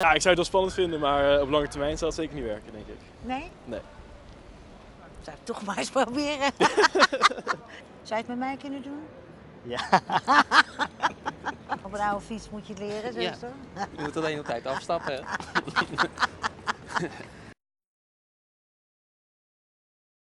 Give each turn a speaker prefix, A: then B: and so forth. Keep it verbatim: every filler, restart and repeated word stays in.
A: Ja, ik zou het wel spannend vinden, maar uh, op lange termijn zal het zeker niet werken, denk ik.
B: Nee?
A: Nee.
B: Zou ik toch maar eens proberen. Zou je het met mij kunnen doen?
C: Ja.
B: Op een oude fiets moet je het leren, zo
D: Ja.
B: is het?
D: Je moet alleen op tijd afstappen. Hè?